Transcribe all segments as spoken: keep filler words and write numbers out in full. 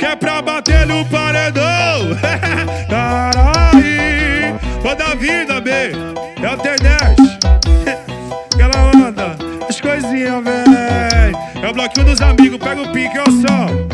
que é pra bater no paredão. Caralho, toda a vida, B, é o T dez. Aquela onda, as coisinhas, véi. É o bloquinho dos amigos, pega o pique, é o sol.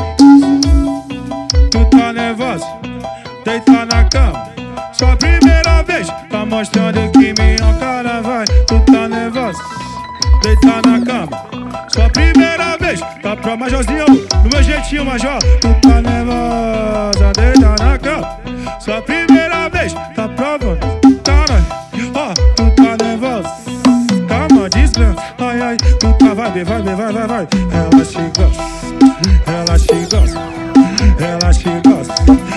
Tu tá nervoso, deita na cama. Sua primeira vez, tá mostrando que minha cara vai. Tu tá nervoso, deita na cama. Sua primeira vez, tá pro Majorzinho, no meu jeitinho, Major. Tu tá nervosa, deita na cama. Sua primeira vez, tá provando, cara. Ó, tu tá nervosa, calma, descansa. Ai, ai, tu tá, vai, vai, vai, vai, vai, vai. Ela te gosta, ela te gosta, ela te gosta.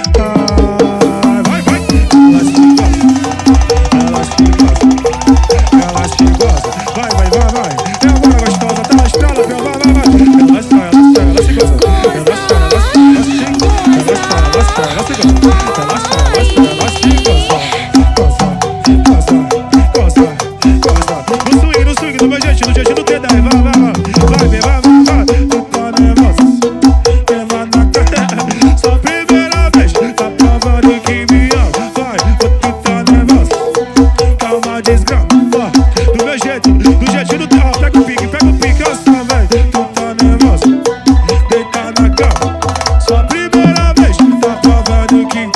Ai, vai, vai. Ela te gosta, ela te gosta, ela te gosta. Vai, vai, vai, vai. É agora gostosa, tá na estrada, vai, vai, vai, vai. Ela está, ela está, ela se gosta. Ela está, ela está, ela se gosta. Ela está, ela está, ela se gosta. Ela está, ela está, ela se gosta. Gosta, gosta, gosta, gosta. No swing, no swing, do meu jeitinho, no jeitinho do T dez. Vai, vai, vai. Vai, vai, vai, vai. Tu tá nervosa, leva na cara. Sua primeira vez, tá provando que me ama. Vai, tu tá nervosa, calma, desgrama. Ó, do meu jeito, do jeitinho do T dez. Pega o pique, pega o pique, eu só, véi. Tu tá nervosa, deita na cama. Sua primeira vez, tá provando que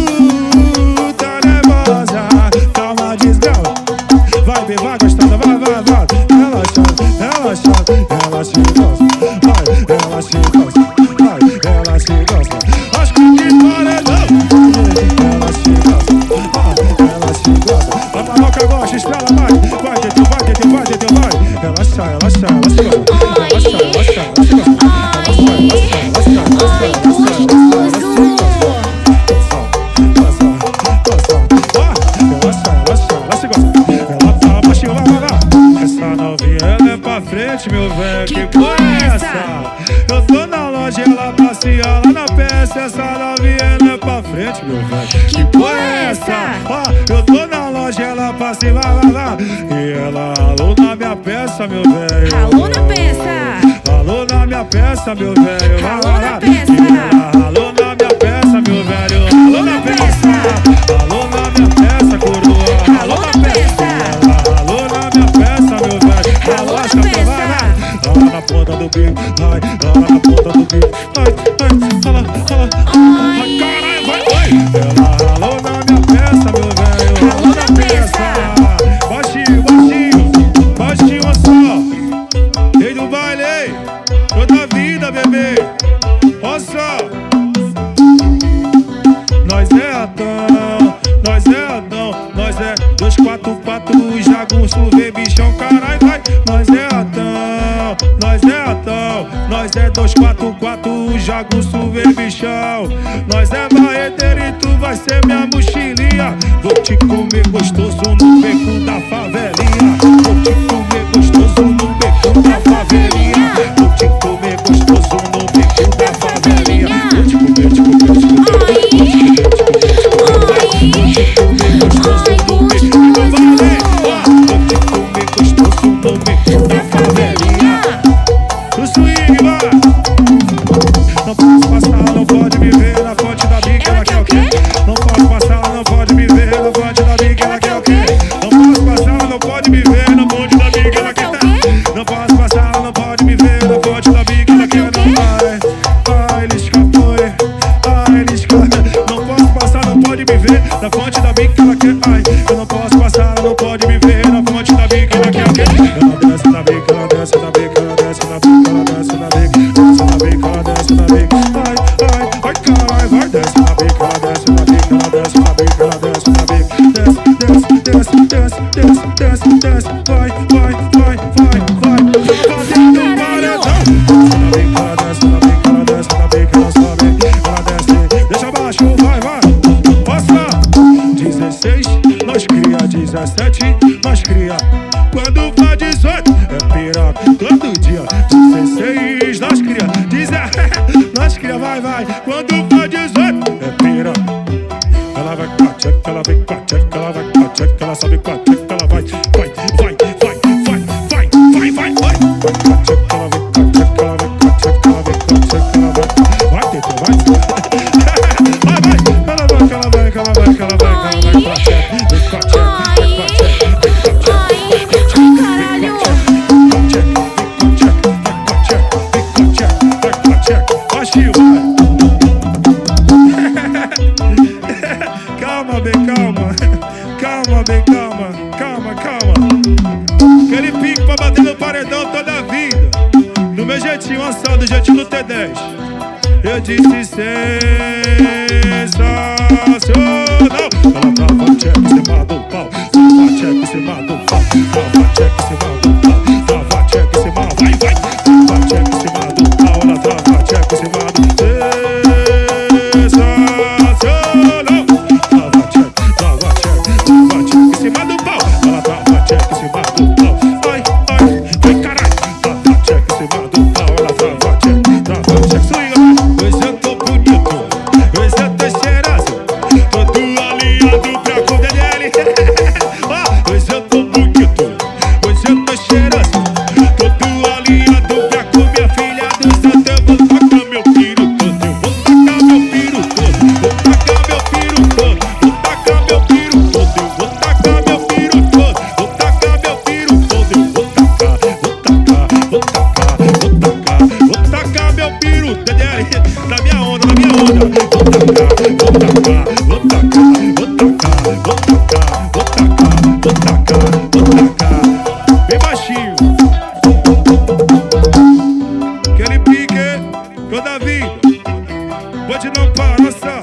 tu tá nervosa, calma, desgrama. Vai, bem, vai, gostosa, vai, vai, vai. Relaxa, relaxa, ela se gosta. Vai, ela se gosta. Vai, ela se gosta. Acho que paredão. Ela se gosta. Vai, ela se gosta. A maloca gosta, espera, vai. Vai, Teteu, vai, Teteu, vai, Teteu, vai. Relaxa, relaxa, ela se gosta. Relaxa, relaxa, ela se gosta. Relaxa, relaxa, relaxa, relaxa, relaxa, ela se gosta. Frente, meu velho, que, que porra é essa? Eu tô na loja, ela passeia lá na peça. Essa novinha não é pra frente, meu velho. Que, que porra é essa? Ó, eu tô na loja, ela passeia, vai, vai, vai. E ela alô na minha peça, meu velho. Alô na peça. Alô na minha peça, meu velho. Vai, Alô vai, na vai. peça. E ela alô na minha peça, meu velho. Alô na peça. Alô na minha peça, coroa. Alô na peça. Alô na minha peça, meu velho. Alô na peça. Lá na ponta do bico, vai, lá na ponta do bico, vai, vai, fala, fala, ai, caralho, vai, vai. Ela alô na minha peça, meu velho, alô na peça. Baixinho, baixinho, baixinho só. Rei do baile, toda a vida, bebê. Olha só. Nós é Adão, nós é Adão, nós é dois, quatro, quatro, jagunço, vê bichão, caralho, vai. Nós é Adão, nós é Adão, nós é dois, quatro, quatro, jagunço, vê bichão. Nós é barreteiro e tu vai ser minha mochilinha. Vou te comer gostoso no beco da favelinha. Vou te comer gostoso no beco da favelinha. Vou te comer gostoso no beco da favelinha. Vou te comer, te comer, te comer, te comer, te comer, te comer gostoso no beco da favelinha. Vou te comer gostoso no beco da favelinha. No swing, vai. Não posso passar, não pode me ver na fonte da bica, ela quer o quê? Não posso passar, não pode me ver na fonte da bica, ela quer o quê? Não posso passar, não pode me ver na fonte da bica, ela quer o quê? Não posso passar, não pode me ver na fonte da bica, ela quer não vai. Ai, ele escapou, ai, ele escapou. Não posso passar, não pode me ver na fonte da bica, ela quer. Ai, eu não posso passar, não pode me ver na fonte da bica, ela quer o quê? Ela desce na bica, ela desce na bica, ela desce na bica, ela desce na bica, desce na bica, ela desce na bica. Ai, ai, ai, caralho, vai, desce na bica, ela desce na bica, ela desce na bica, ela desce na bica. Desce, desce, desce, desce, desce, desce, desce, vai, vai, vai, vai, vai. Tá fazendo um paredão. Desce na bica, ela desce na bica, ela desce na bica, ela sobe, ela desce, deixa abaixo, vai, vai. Passa. dezesseis, nós cria, dezessete, nós cria. Quando faz dezoito, é piroca todo dia. dezesseis, nós cria, dezessete, nós cria, vai, vai. Quando faz dezoito, é piroca. Ela vai com a tcheca, ela vem com a tcheca, ela vai com a tcheca, ela sobe com a tcheca, ela vai, vai, vai, vai, vai, vai, vai, vai, vai. Vai com a tcheca, ela vem com a tcheca, ela vem com a tcheca, ela vem com a tcheca, ela vai, vai, vai, vai. pode se sensacional. Ela trava check em cima do pau, trava check em cima do pau, trava check em cima do pau, trava check em cima, vai, vai, trava check em cima do pau, ela trava check em cima do sensacional. Trava check, trava check, trava check em cima do pau, ela trava check em cima do pau, ai, ai, ai, caralho, trava check em cima do pau, ela trava check, trava check, swinga, hoje eu tô bonito, hoje eu tô cheiroso, todo alinhado pra com o D D L. Hoje eu tô bonito, hoje eu tô cheiroso, todo alinhado pra com minha filha do santo. Eu vou tacar meu piru todo, eu vou tacar meu piru todo, vou tacar meu piru todo, vou tacar meu piru todo, eu vou tacar meu piru todo, vou tacar meu piru todo, eu vou tacar, vou tacar, vou tacar, vou tacar, vou tacar meu piru, D D L, na minha onda, na minha onda, vou tacar, vou tacar, vou tacar, vou tacar, vou tacar, vou tacar, vou tacar, vou tacar, bem baixinho, aquele pique toda vida, pode não passar.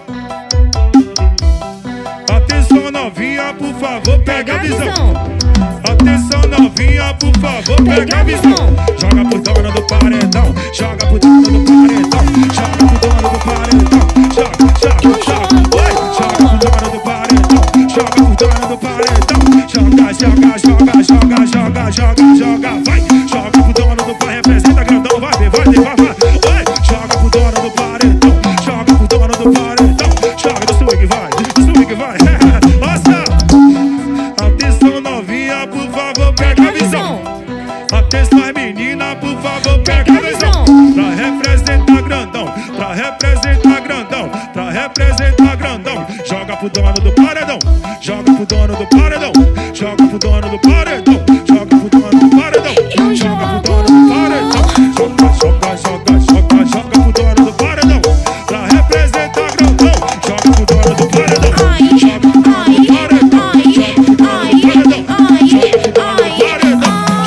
Atenção novinha, por favor, pega a visão. Atenção novinha, por favor, pega a visão. Joga por dona do paredão, joga por dona do paredão, joga por dona do paredão, joga, joga, joga, oi, joga por dona do paredão, joga por dona do paredão, joga, joga, joga, joga, joga, joga, joga, vai, joga por dona do paredão, representa grandão, vai, vai, vai, vai, vai, oi, joga por dona do paredão, joga por dona do paredão, joga do swing, vai, do swing, vai, nossa, atenção novinha, por favor, pega a visão. Atenção menina, por favor, pega a visão. Pra representar grandão, pra representar grandão, pra representar grandão. Joga pro dono do paredão, joga pro dono do paredão, joga pro dono do paredão, joga pro dono do paredão, joga pro dono do paredão, joga, joga, joga, joga, joga pro dono do paredão. Pra representar grandão, joga pro dono do paredão, joga pro dono do paredão, joga pro dono do paredão, joga pro dono do paredão.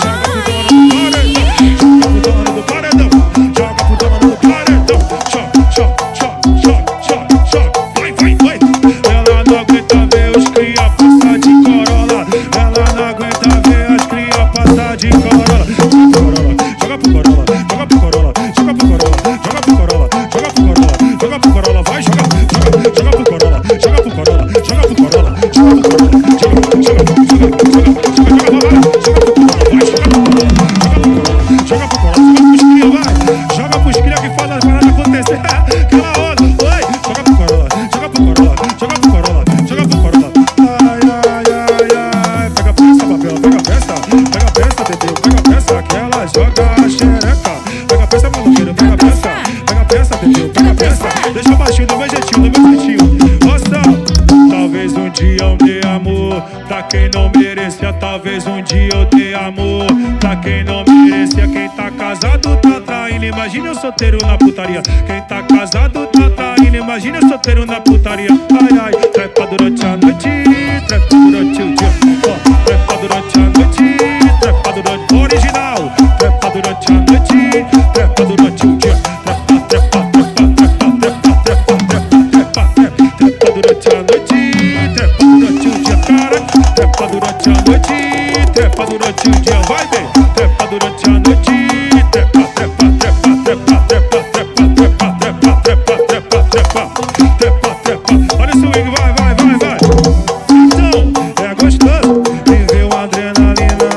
Deixa baixinho do meu jeitinho, do meu jeitinho. Nossa, talvez um dia eu dê amor pra quem não merecia. Talvez um dia eu dê amor pra quem não merecia. Quem tá casado tá traindo, imagina eu solteiro na putaria. Quem tá casado tá traindo, imagina eu solteiro na putaria. Ai, ai, trepa durante a noite, trepa durante o dia, oh, trepa durante a noite, trepa durante o original, trepa durante a noite, trepa durante o dia, trepa, trepa, trepa, trepa, trepa, trepa, trepa, trepa durante a noite, trepa durante o dia, cara, trepa durante a noite, trepa durante o dia, vai bem, trepa durante a noite, trepa, trepa, trepa, trepa, trepa, trepa, trepa, trepa, trepa, trepa, trepa, trepa, trepa, olha o swing, vai, vai, vai, vai. Então, é gostoso viver uma adrenalina,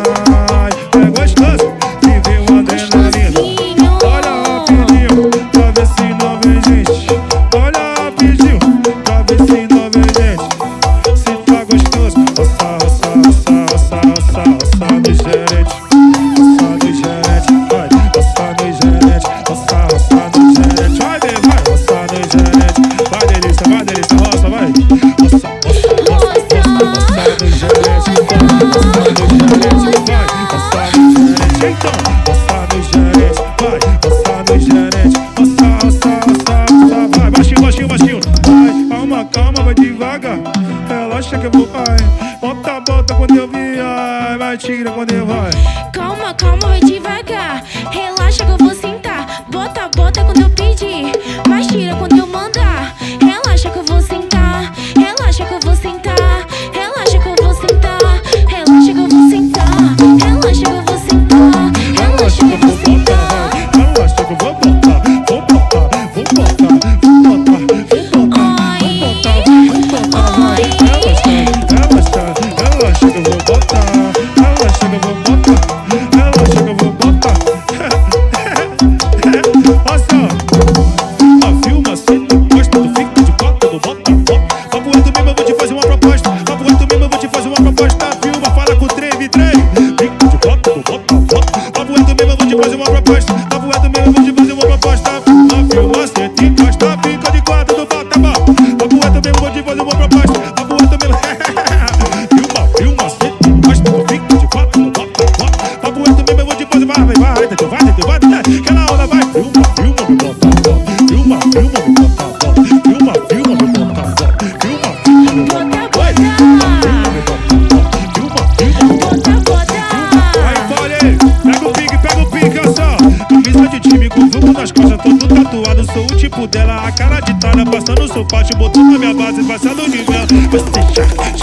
é gostoso viver uma adrenalina. Olha rapidinho, pra ver se não vem gente. Olha rapidinho, pra ver se não vem gente. Se tá gostoso, roça, roça, roça, roça, roça, roça no gerente, roça no gerente, vai, roça no gerente, roça, roça no gerente, vai, vai, roça no gerente, vai delícia, vai delícia, roça, vai, roça, roça, roça, roça, roça no gerente, vai, roça no gerente, vai, roça no gerente, então, roça no gerente, vai, roça no gerente, roça, roça, roça, roça, vai, baixinho, baixinho, baixinho, vai, calma, calma, vai devagar, relaxa que eu vou, vai, bota, bota quando eu vi, ai, vai, tira quando eu vai. Calma, calma, vai devagar. Relaxa que eu vou sentar. Bota, bota quando eu pedir. Vai fazer uma proposta. Papo reto mesmo, vou te fazer uma proposta. Não filma, cê te encosta, fica de quatro do bota bom. Papo reto mesmo, vou te fazer uma proposta. Papo reto mesmo, filma, filma, cê te encosta, fica de quatro do bota bom. Papo reto mesmo, eu vou te fazer, vai, vai, vai, vai, vai, vai, vai, aquela onda vai. Filma, filma, me bota bom. Filma, filma, me bota bom. Filma, filma, me bota bom. Filma, filma, me bota bom. Nas costas, todo tatuado, sou o tipo dela. A cara de talha, passando o seu pátio, botou na minha base, passando o nível. Você já